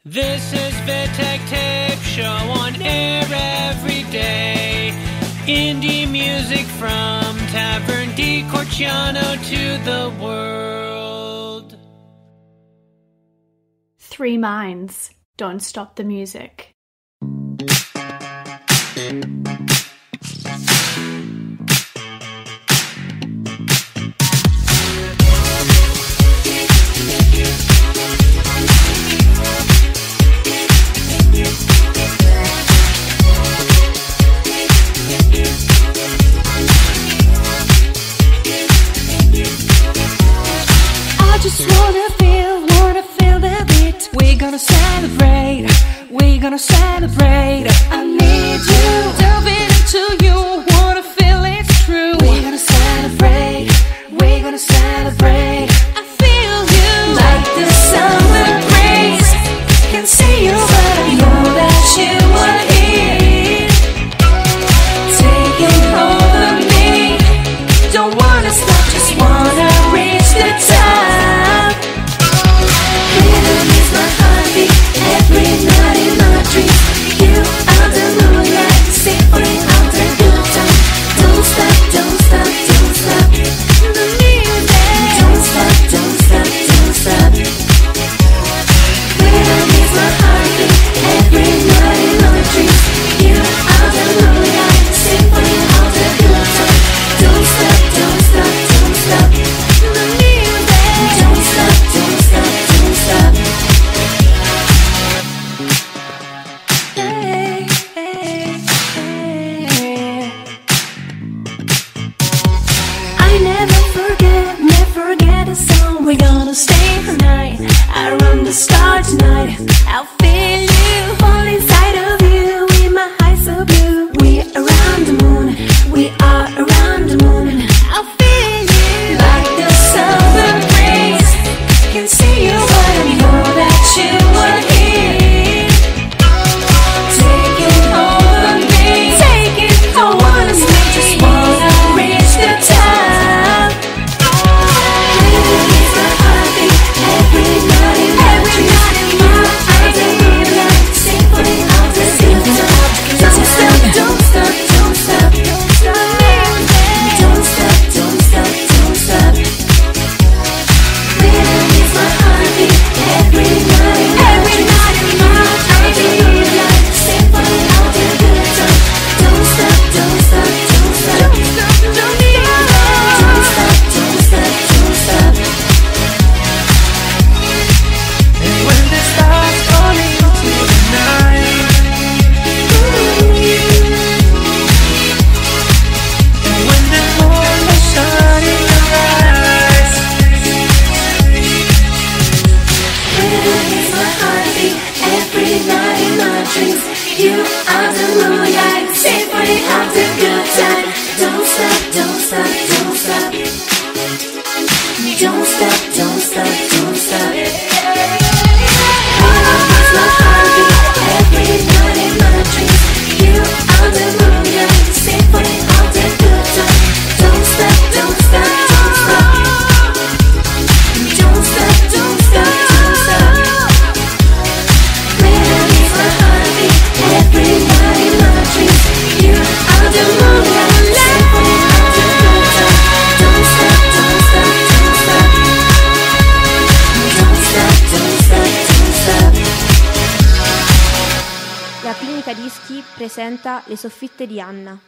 This is Vitek Tape Show on air every day. Indie music from Tavern di Corciano to the world. Three minds don't stop the music. I just wanna feel the beat. We're gonna celebrate. I need you, delving into you. Wanna feel it's true. We're gonna celebrate. I feel you, like the summer breeze. Can see you, but I know that you are here, taking hold of me. Don't wanna stop, just wanna reach the top. Rhythm is my heartbeat, every night in my dreams. You are the moonlight, symphony of the good time. Don't stop, don't stop, don't stop. The music, don't stop, don't stop, don't stop. Rhythm is my heartbeat, every night in my dreams. You are the moonlight, symphony of the good time. Don't stop, don't stop, don't stop. The music, don't stop, don't stop, don't stop. Hey, hey, hey. I never forget a song. We're gonna stay the night. I run the star tonight. I'll feel you, fall inside of you. In my eyes so blue. We are around the moon. We are around the moon. I'll feel you, like the summer breeze. Can see you, but I know that you are here, taking hold of me. I wanna stay, just wanna reach the top. Rhythm is my heartbeat, every night in my dreams. You are the moonlight, symphony of the good time. Don't stop, don't stop, don't stop. Don't stop, don't stop, don't stop. Rhythm is my heartbeat, every night in my dreams. You are the moonlight, symphony of the good time. Don't stop, don't stop, don't stop. Don't stop, don't stop, don't stop. And when the stars fall into the night, and when the moon is shining your eyes, Rhythm is my heartbeat, every night in my dreams. You are the moonlight, symphony of the good time. Don't stop, don't stop, don't stop. Don't stop, don't stop, don't stop. Rhythm is my heartbeat, every night in my dreams. You are the moonlight, symphony of the good time. Don't stop, don't stop, don't stop. Don't stop, don't stop, don't stop. Rhythm is my heartbeat, every night in my dreams. You are the moonlight, symphony of the good time. Don't stop, don't stop, don't stop. Don't stop, don't stop, don't stop. La Clinica Dischi presenta Le soffitte di Anna.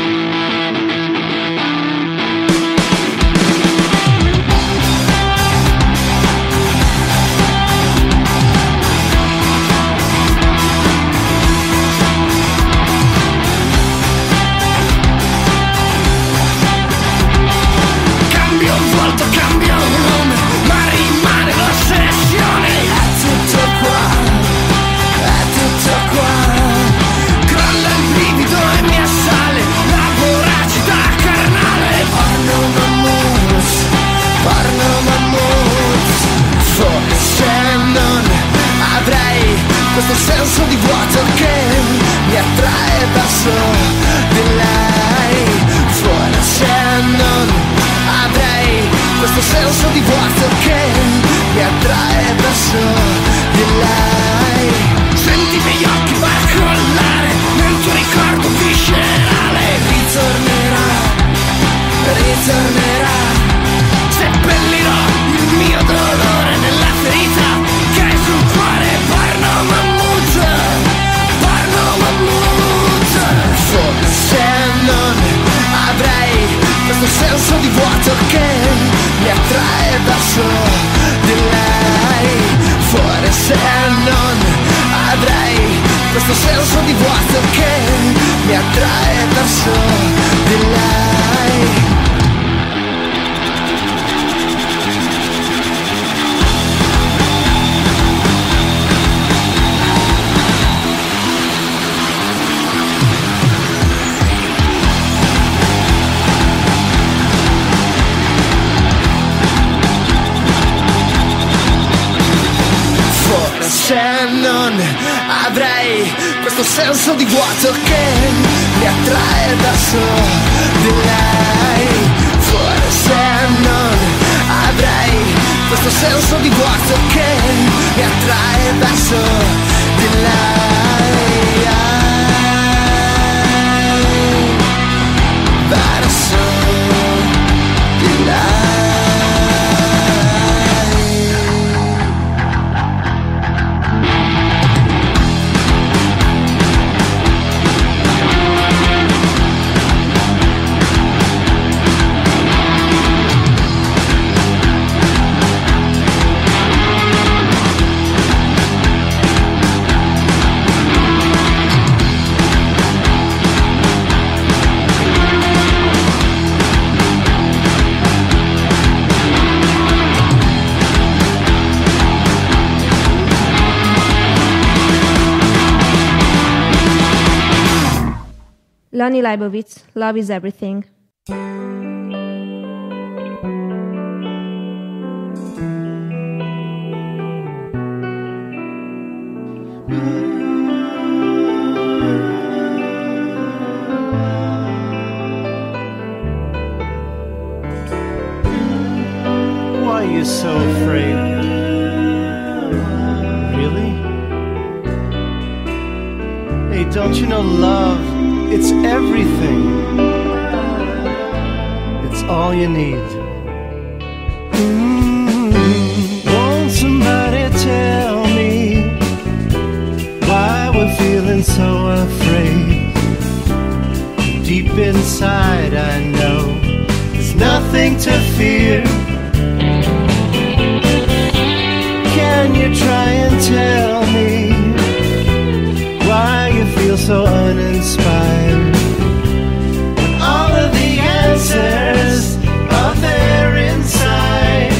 Cambio volto, cambio nome, ma rimane l'ossessione. È tutto qua, è tutto qua. Crolla il brivido e mi assale la voracità carnale. Porno mammus. Forse non avrei questo senso di vuoto che mi attrae verso di lei. Forse non avrei questo senso di vuoto che mi attrae verso di lei. verso di lei. Forse non avrei questo senso di vuoto che mi attrae verso di lei. Se non avrei questo senso di vuoto che mi attrae verso di lei. Forse non avrei questo senso di vuoto che mi attrae verso di lei. Verso di lei. Lonnie Leibovitz, Love is Everything. Why are you so afraid? Really? Hey, don't you know love? It's everything. It's all you need. Won't somebody tell me why we're feeling so afraid? Deep inside I know there's nothing to fear. Can you try and tell me why you feel so uninspired? When all of the answers are there inside.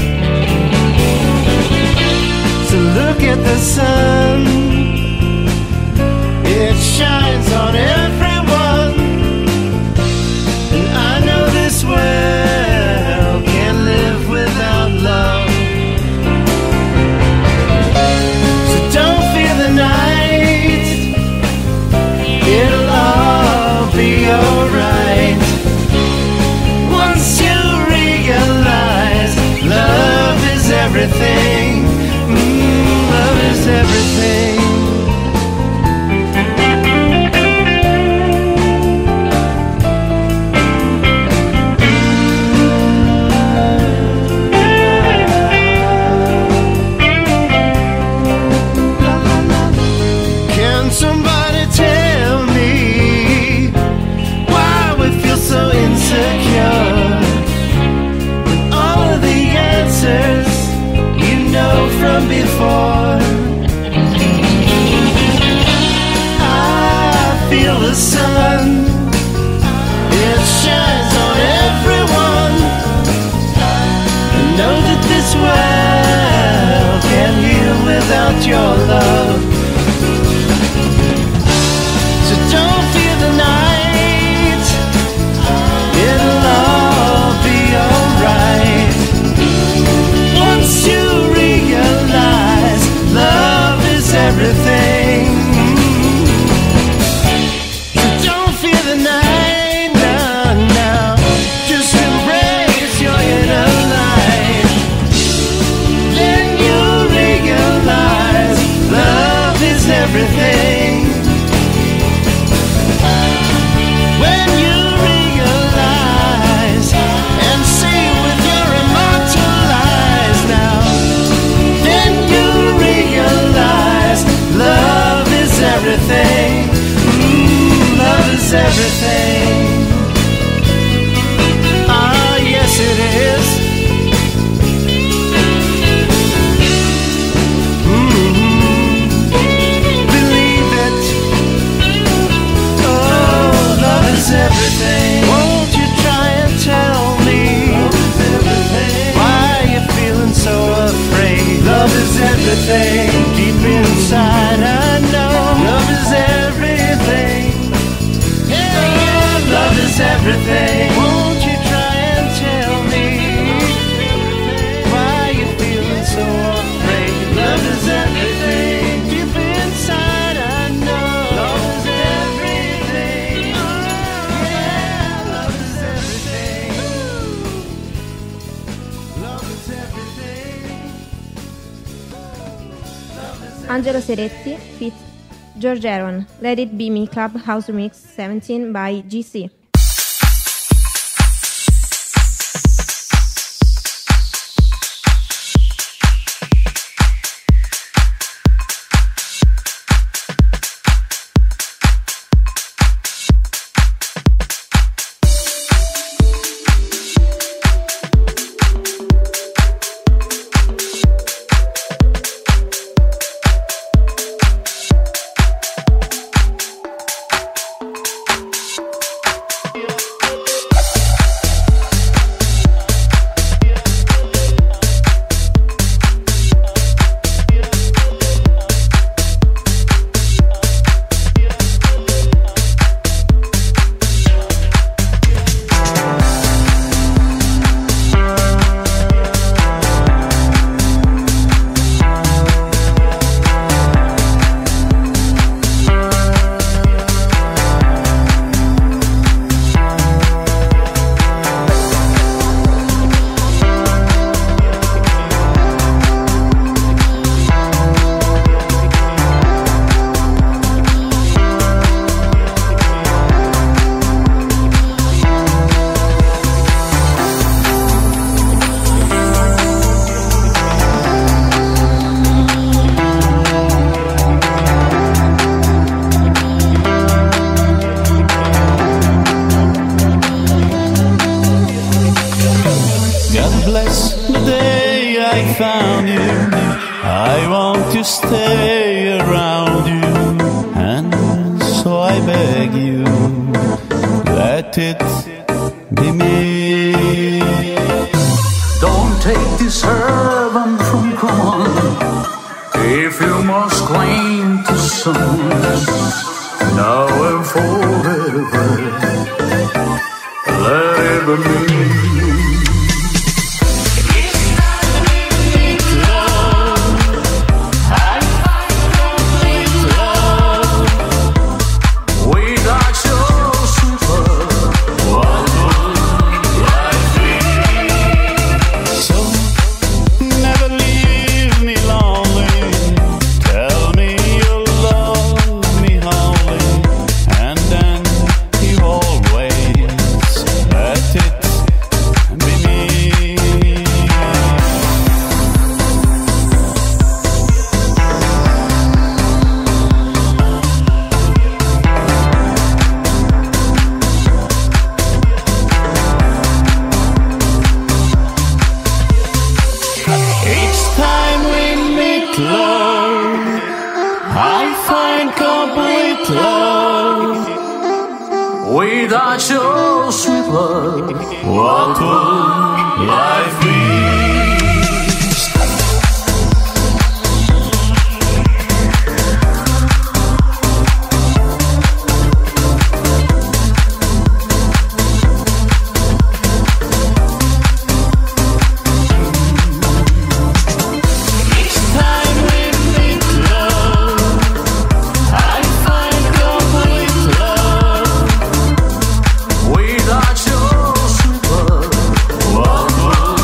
So look at the sun, it shines on everyone, and I know this world can't live without love. So don't fear the night, it'll all be alright. Once you realize love is everything, love is everything. Can somebody tell me why we feel so insecure? When all of the answers you know from before. I feel the sun, it shines on everyone. I know that this world can't heal without your love. So don't fear the night, it'll all be alright. Once you realize love is everything. So don't fear the night, now, just embrace your inner light. Then you realize love is everything. When you realize and see with your immortal eyes now, then you realize love Angelo Seretti feat. George Aaron, Let It Be Me Clubhouse Remix 17 by GC. Without your sweet love, what would life be? Without your sweet love, what would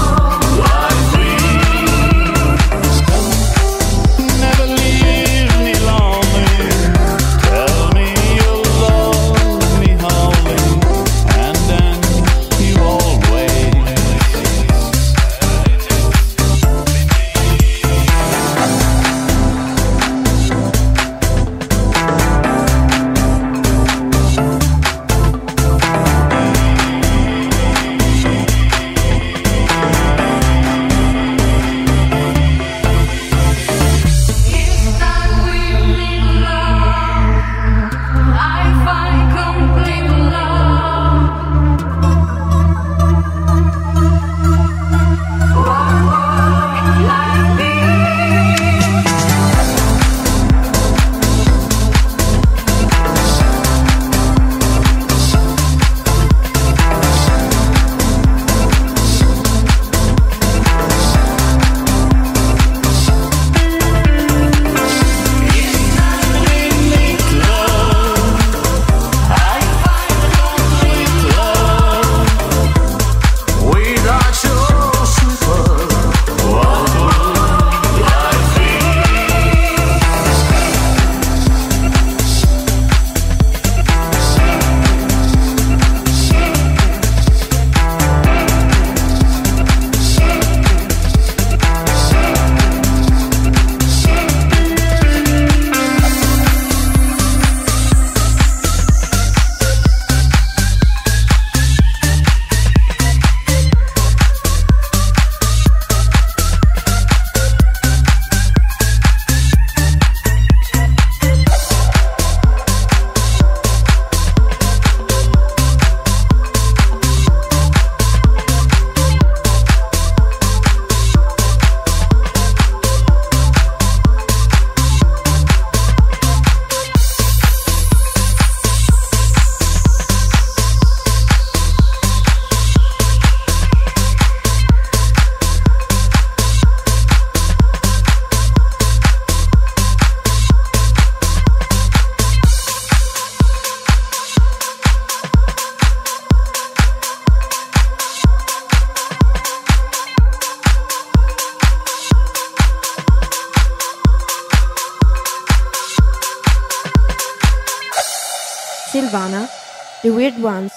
Silvana, The Weird Ones.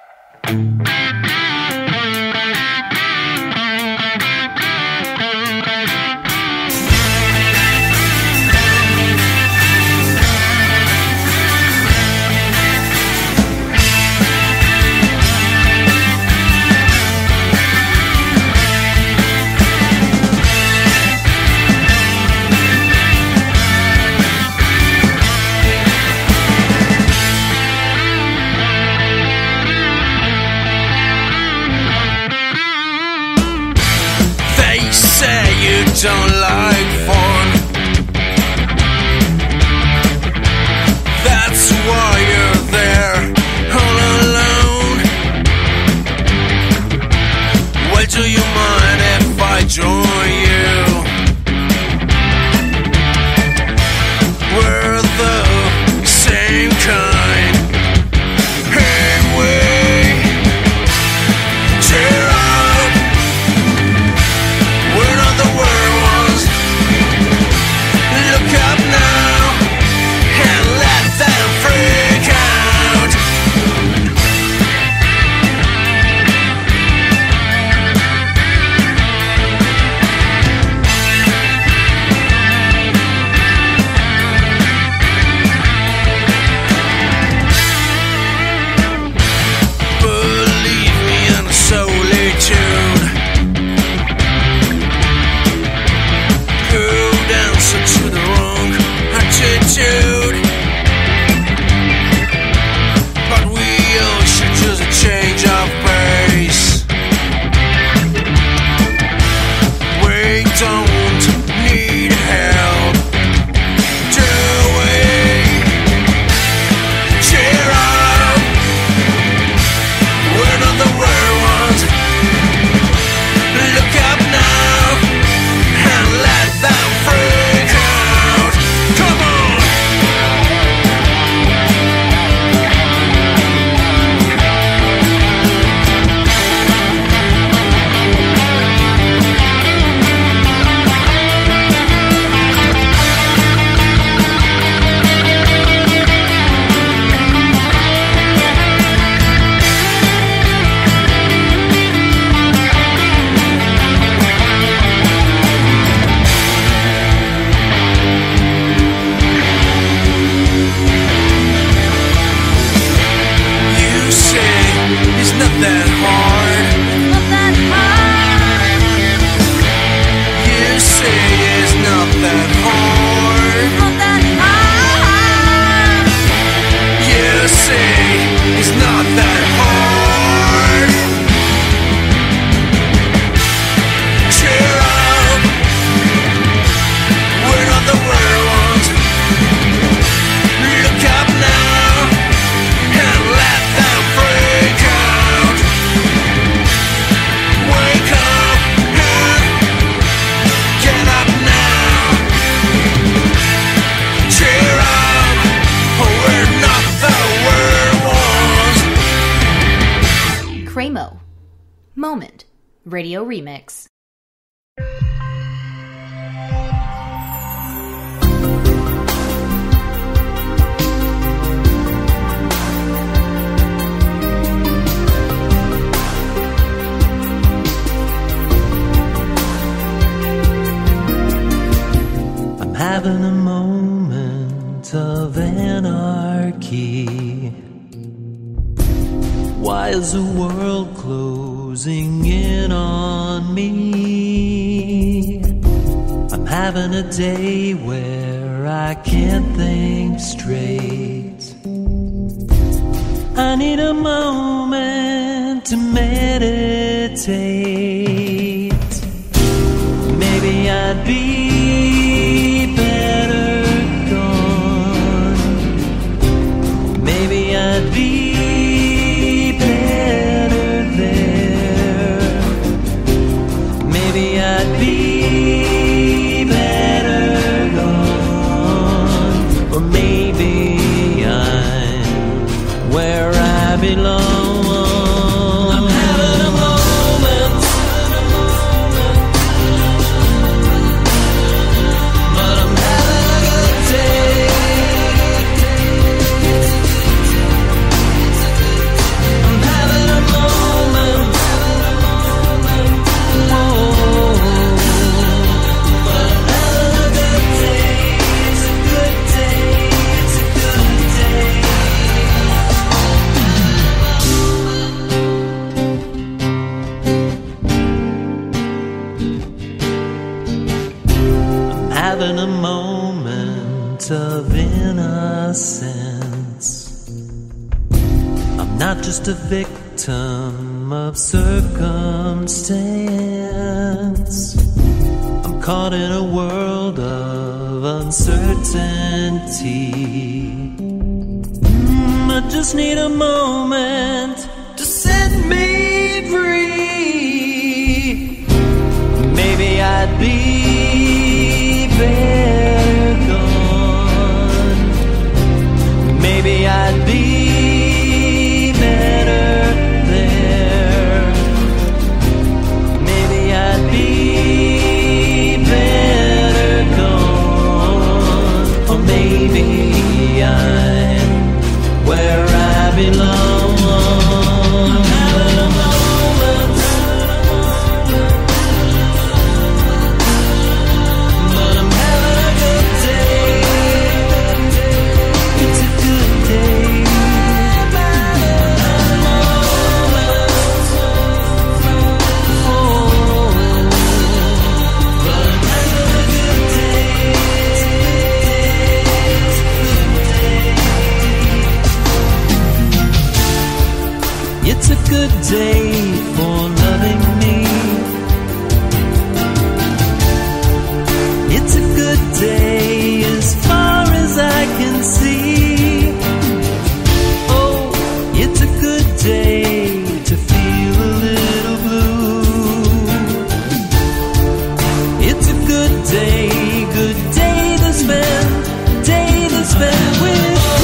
Don't like fun. That's why you're there all alone. Well, do you mind if I join you? We're the same kind. Anyway, cheer up. We're not the world. Look up now and let them freak out. Believe me, I'm solitude. Go dancing to the wrong attitude, but we all should choose a change of pace. We don't need help, do we? Cheer up. We're not the weird ones. Look up now and let them freak out. Come on. You say it's not that hard. You say it's not that hard. You say it's not that hard. Cheer up. We're not the weird ones. Look up now and let them freak out. Wake up and get up now. Cheer up. We're not the weird ones. Cremo. Moment. Radio Remix. I'm having a moment of anarchy. Why is the world closing in on me? I'm having a day where I can't think straight. I need a moment to meditate. Maybe I'd be better gone. Maybe I'd be better there. Maybe I'd be better gone. Or maybe I'm where I belong. I'm having a moment, but I'm having a good day. innocence. I'm not just a victim of circumstance. I'm caught in a world of uncertainty. I just need a moment to set me free. Maybe I'd be better gone. Maybe I'd be better there. Maybe I'd be better gone. Or maybe I'm where I belong. I'm having a moment, but I'm having a good day. It's a good day. It's a good day for loving me. It's a good day as far as I can see. Oh, it's a good day to feel a little blue. It's a good day to spend, with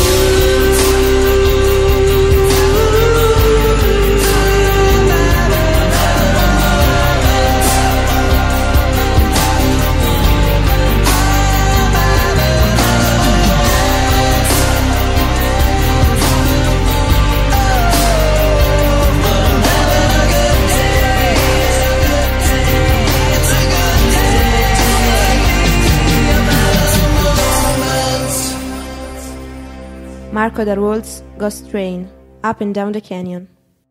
Marco Darwol's Ghost Train, Up and Down the Canyon.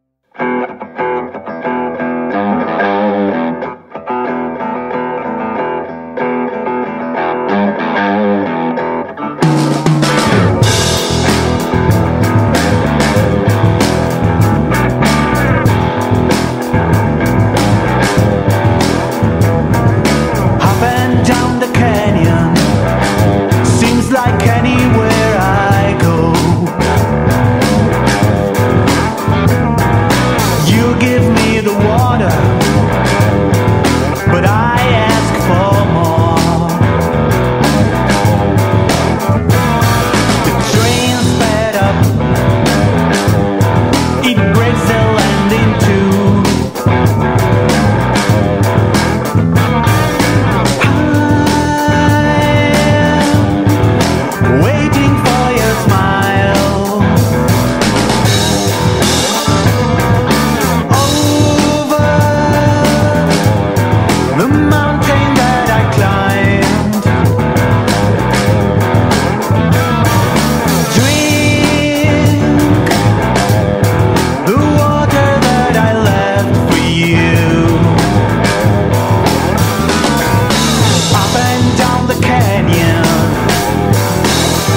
Up and down the canyon, seems like anywhere I go. You give me the water, but I ask for more. The train sped up, it breaks the landing too. Waiting for your smile. Over the mountain that I climbed. Drink the water that I left for you. Up and down the canyon,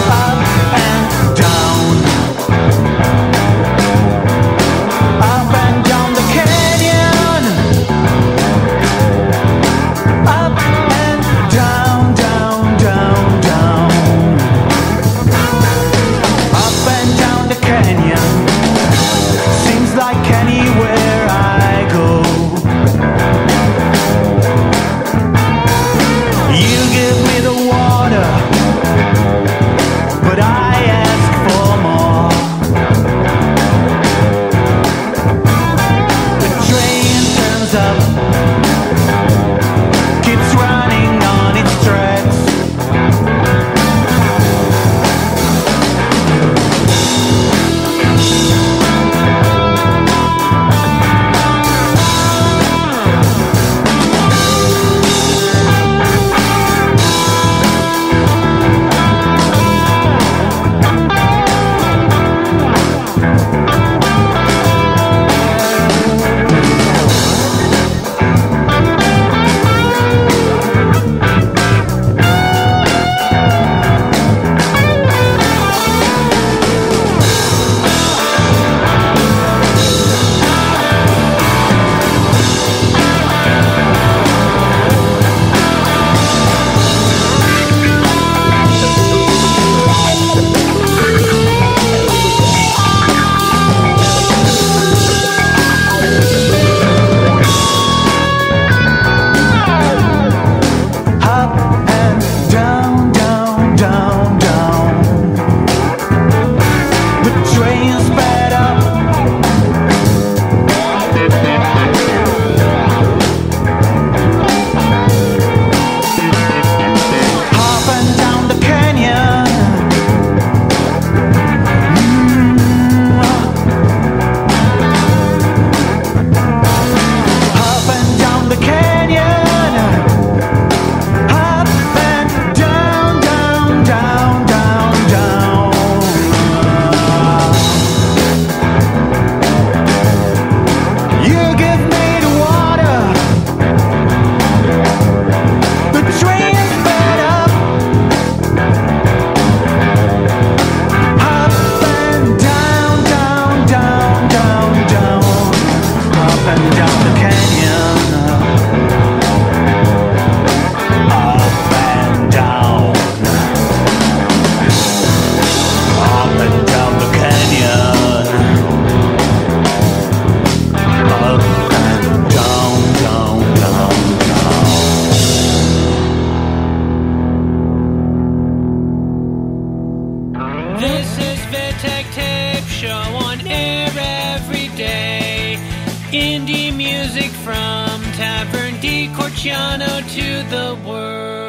This is Vitek Tape Show on air every day. Indie music from Tavern di Corciano to the world.